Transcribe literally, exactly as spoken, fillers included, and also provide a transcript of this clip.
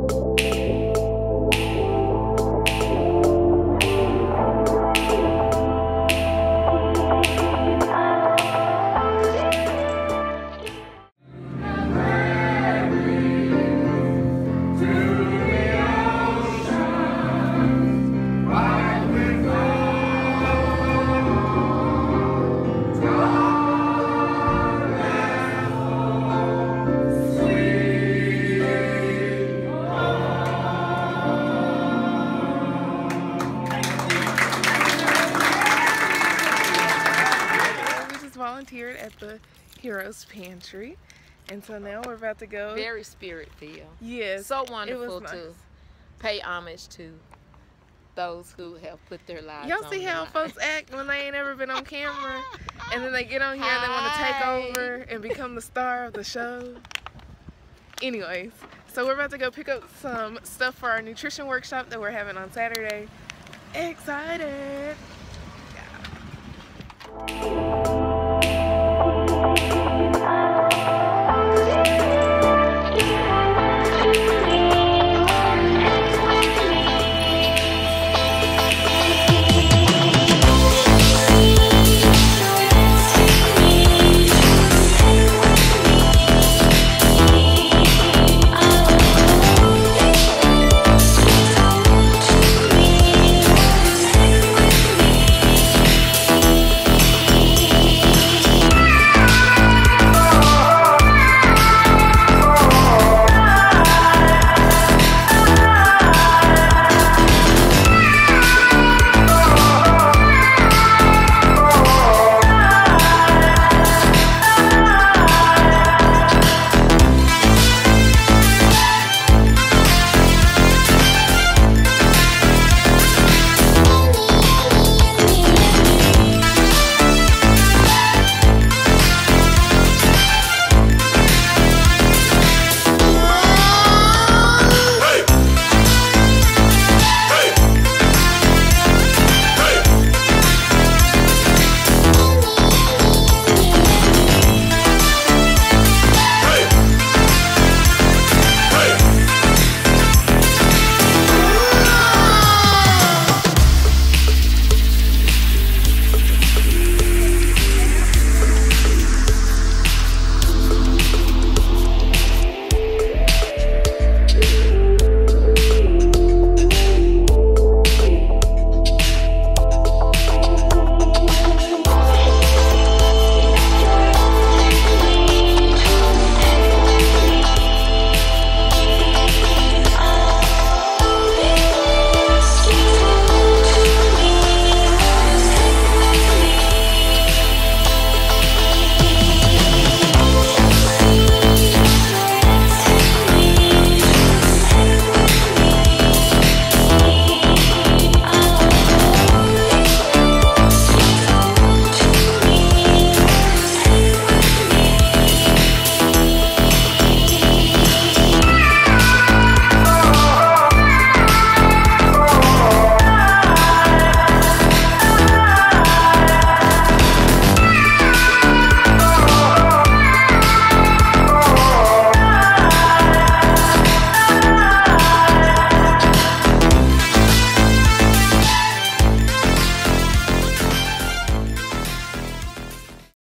Volunteered at the Heroes Pantry, and so now we're about to go. Very spirit filled. Yes, so wonderful nice. to pay homage to those who have put their lives. Y'all on see how line. folks act when they ain't ever been on camera, and then they get on here and they want to take over and become the star of the show. Anyways, so we're about to go pick up some stuff for our nutrition workshop that we're having on Saturday. Excited! Yeah.